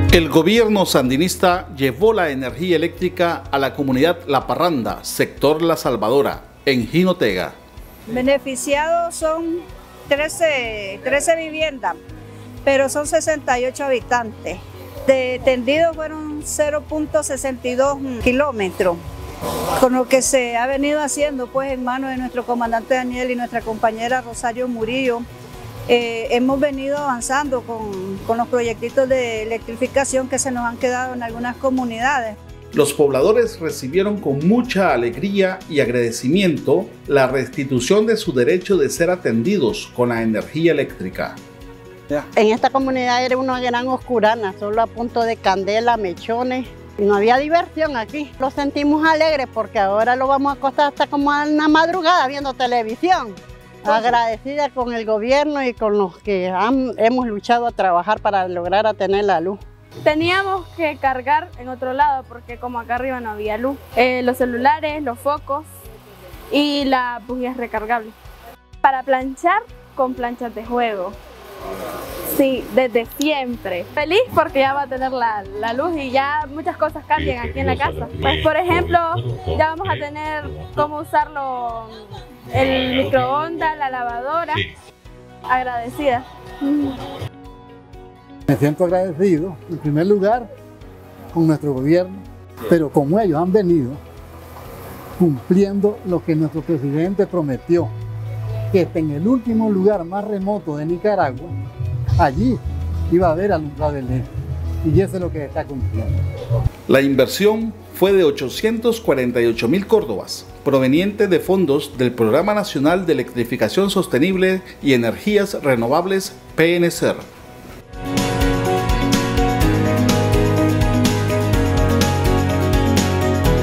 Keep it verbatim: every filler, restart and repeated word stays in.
El gobierno sandinista llevó la energía eléctrica a la comunidad La Parranda, sector La Salvadora, en Jinotega. Beneficiados son trece, trece viviendas, pero son sesenta y ocho habitantes. De tendido fueron cero punto sesenta y dos kilómetros, con lo que se ha venido haciendo pues en manos de nuestro comandante Daniel y nuestra compañera Rosario Murillo. Eh, hemos venido avanzando con, con los proyectitos de electrificación que se nos han quedado en algunas comunidades. Los pobladores recibieron con mucha alegría y agradecimiento la restitución de su derecho de ser atendidos con la energía eléctrica. En esta comunidad era una gran oscurana, solo a punto de candela, mechones. No había diversión aquí. Lo sentimos alegres porque ahora lo vamos a acostar hasta como a una madrugada viendo televisión. Agradecida con el gobierno y con los que han, hemos luchado a trabajar para lograr a tener la luz. Teníamos que cargar en otro lado porque como acá arriba no había luz. Eh, los celulares, los focos y las bujías recargables. Para planchar con planchas de juego. Sí, desde siempre. Feliz porque ya va a tener la, la luz y ya muchas cosas cambian aquí en la casa. Pues por ejemplo, ya vamos a tener cómo usarlo, el microondas, la lavadora. Agradecida. Me siento agradecido, en primer lugar, con nuestro gobierno, pero como ellos han venido cumpliendo lo que nuestro presidente prometió, que en el último lugar más remoto de Nicaragua, allí iba a haber alumbrado eléctrico, y eso es lo que está cumpliendo. La inversión fue de ochocientos cuarenta y ocho mil córdobas, proveniente de fondos del Programa Nacional de Electrificación Sostenible y Energías Renovables, P N C E R.